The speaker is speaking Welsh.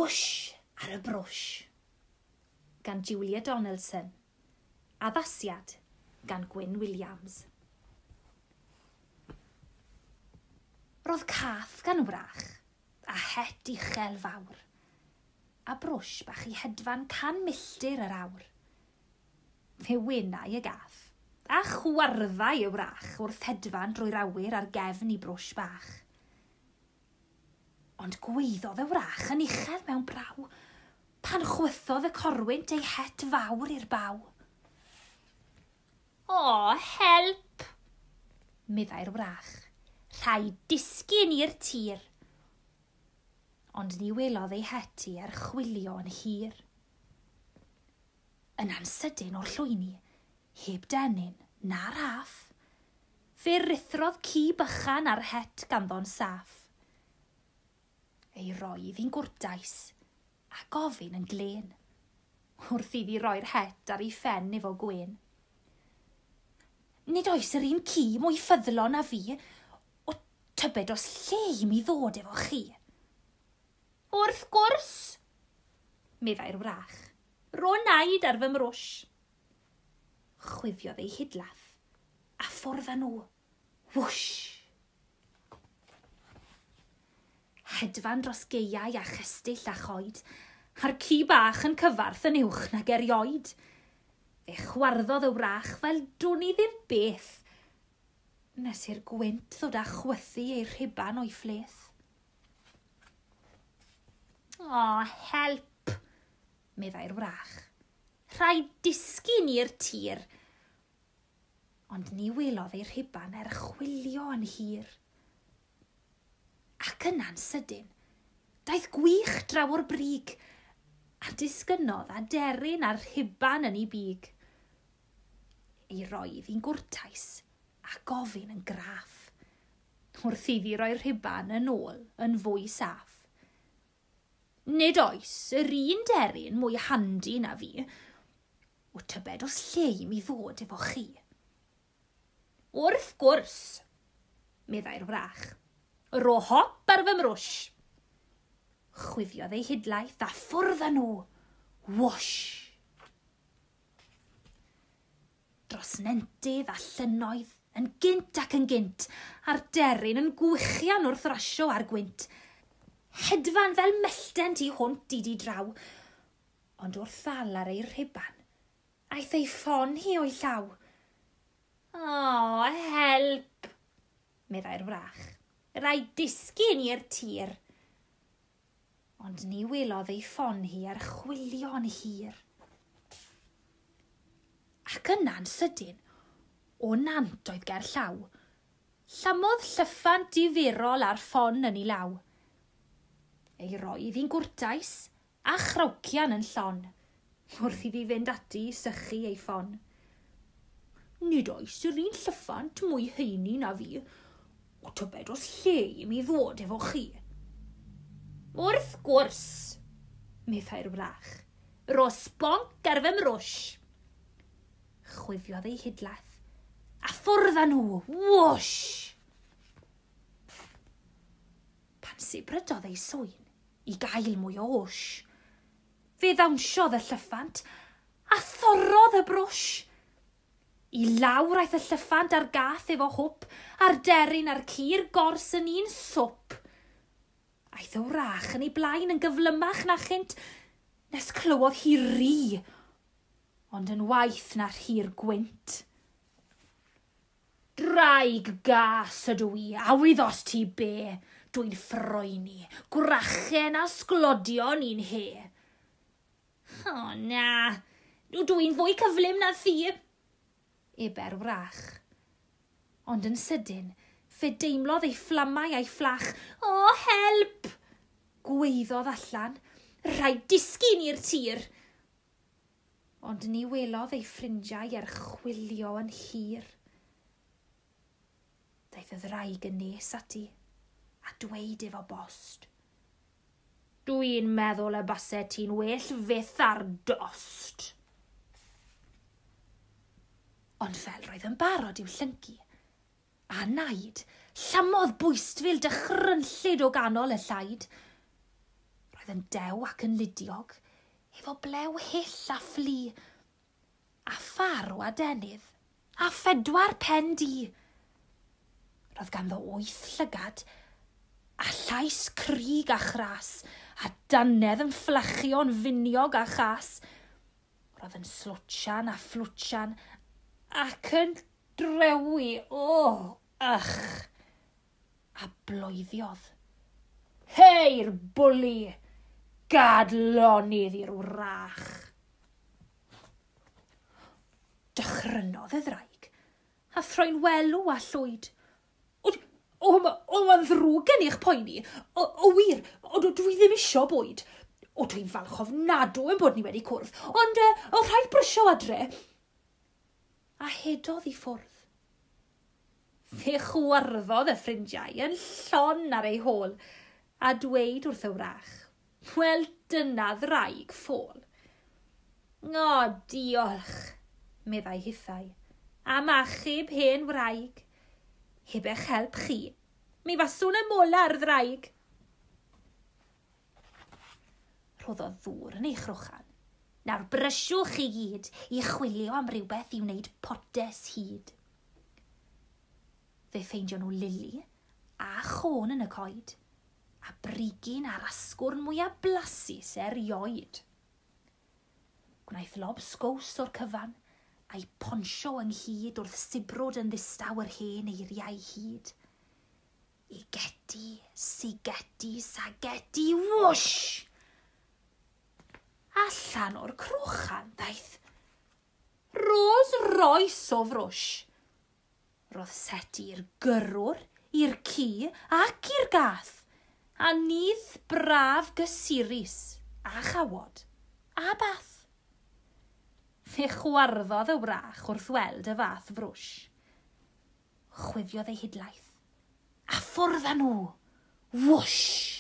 Whoosh ar y brwsh, gan Julia Donaldson. Addasiad gan Gwyn Williams. Roedd cath gan wrach, a het uchel fawr, a brwsh bach i hedfan 100 milltir yr awr. Fe wenau y gath, a chwarddau y wrach wrth hedfan drwy'r awyr ar gefn i brwsh bach. Ond gweiddodd y wrach yn uchel mewn braw, pan chwythodd y corwynt ei het fawr i'r baw. O, help! Meddai'r wrach, rhaid disgyn i'r tir. Ond ni welodd ei heti ar chwilio yn hir. Yn ansydyn o'r llwyni, heb denyn na raff, fe rithrodd ci bychan ar het ganddo'n saff. Ei roedd hi'n gwrtais, a gofyn yn glen, wrth iddi roi'r het ar ei phen efo gwen. Nid oes yr un ci mwy ffyddlon na fi, o tybed os lle i mi ddod efo chi. Wrth gwrs, meddai'r wrach, ro naid ar fy mrwsh. Chwifiodd ei hidlath, a ffwrdd â nhw, whoosh. Hedfan dros geiau a chystyll a choed, a'r ci bach yn cyfarth yn uwch nag erioed. Fe chwarddodd y wrach fel dwn i ddim beth, nes i'r gwynt ddod â chwythu ei rhiban o'i phleth. O, help, meddai'r wrach, rhaid disgyn i'r tir. Ond ni welodd ei rhiban chwilio yn hir. Ac yn ansydyn, daeth gwych draw o'r brig, a disgynodd a deryn a'r rhiban yn ei big. Ei roedd hi'n gwrtais a gofyn yn graff, wrth iddi roi'r rhiban yn ôl yn fwy saff. Nid oes yr un deryn mwy handi na fi, o tybed os lle i mi ddod efo chi. Wrth gwrs, meddai'r wrach, ro hop ar fy mrwsh. Chwifiodd ei hidlaeth a ffwrdd â nhw, whoosh. Dros nentydd a llynoedd, yn gynt ac yn gynt, a'r deryn yn gwychian wrth rasio ar gwynt. Hedfan fel mellten tu hwnt i di draw, ond wrth ddal ar ei rhiban, aeth ei ffon hi o'i llaw. O, help, meddai'r wrach, rhaid disgyn i'r tir. Ond ni welodd ei ffon hi ar chwilio yn hir. Ac yn ansydyn, o nant oedd ger llaw, llamodd llyffant difurol ar ffon yn ei law. Ei roedd hi'n gwrtais a chrawcian yn llon, wrth iddi fynd ati i sychu ei ffon. Nid oes yr un llyffant mwy heini na fi, o tybed os lle i mi ddod efo chi. Wrth gwrs, meddai'r wrach, ro sbonc ar fy mrwsh. Chwifiodd ei hidlaeth, a ffwrdd â nhw, whoosh. Pan sibrydodd ei swyn i gael mwy o wsh, fe ddawnsiodd y llyffant, a thorrodd y brwsh. I lawr aeth y llyffant ar gath efo hwp, a'r deryn a'r cur gors yn un swp. Aeth o wrach yn ei blaen yn gyflymach na chynt, nes clywodd hi ri, ond yn waith na'r hir gwynt. Draig gas ydw i, a wyddos ti be, dwi'n ffroeni, gwrachen a sglodion i'n he. O na, dwi'n fwy cyflym na thi, eber wrach. Ond yn sydyn, fe deimlodd ei fflamau a'i fflach. O, help! Gweiddodd allan, rhaid disgyn i'r tir. Ond ni welodd ei ffrindiau ar chwilio yn hir. Daeth y ddraig yn nes ati, a dweud efo bost. Dwi'n meddwl y base ti'n well fyth ar dost. Ond fel roedd yn barod i'w llyncu, a naid, llamodd bwystfil dychrynllid o ganol y llaid. Roedd yn dew ac yn ludiog, efo blew hyll a fflu, a pharw a denydd, a 4 pen du. Roedd ganddo 8 llygad, a llais crig a chras, a dannedd yn fflachio'n finiog a chas. Roedd yn slwtsian a fflwtsian, ac yn drewi, a blwyddiodd. Heir bwli, gad lonydd i'r wrach. Dychrynodd y ddraig, a throi'n welw a llwyd. O, mae'n ddrwg gen i'ch poeni. O wir, dwi ddim isio bwyd. Dwi'n falch ofnadw yn bod ni wedi cwrdd, ond o rhaid brysio adre. A hedodd i ffwrdd. Fe chwarddodd y ffrindiau yn llon ar ei hôl, a dweud wrth y wrach, wel, dyna ddraig ffôl. O, diolch, meddai hithau, am achub hen wraig. Heb eich help chi, mi faswn y mola'r ddraig. Roedd o ddŵr yn ei chrwchan. Nawr brysiwch chi gyd i chwilio am rywbeth i wneud potes hyd. Fe ffeindio nhw lili a chôn yn y coed, a brigyn a'r asgwrn mwyaf blasus erioed. Gwnaeth lob sgws o'r cyfan, a'i ponsio ynghyd wrth sibrwd yn ddistaw yr hen eiriau hyd. Igeti, sigeti, sageti, wwsh! Allan o'r crwchan ddaeth Rolls Royce o frwsh. Roedd set i'r gyrrwr, i'r ci ac i'r gath, a nydd braf gysurus a chawod a bath. Fe chwarddodd y wrach wrth weld y fath frwsh. Chwifiodd ei hidlaeth, a ffwrdd â nhw, wwsh!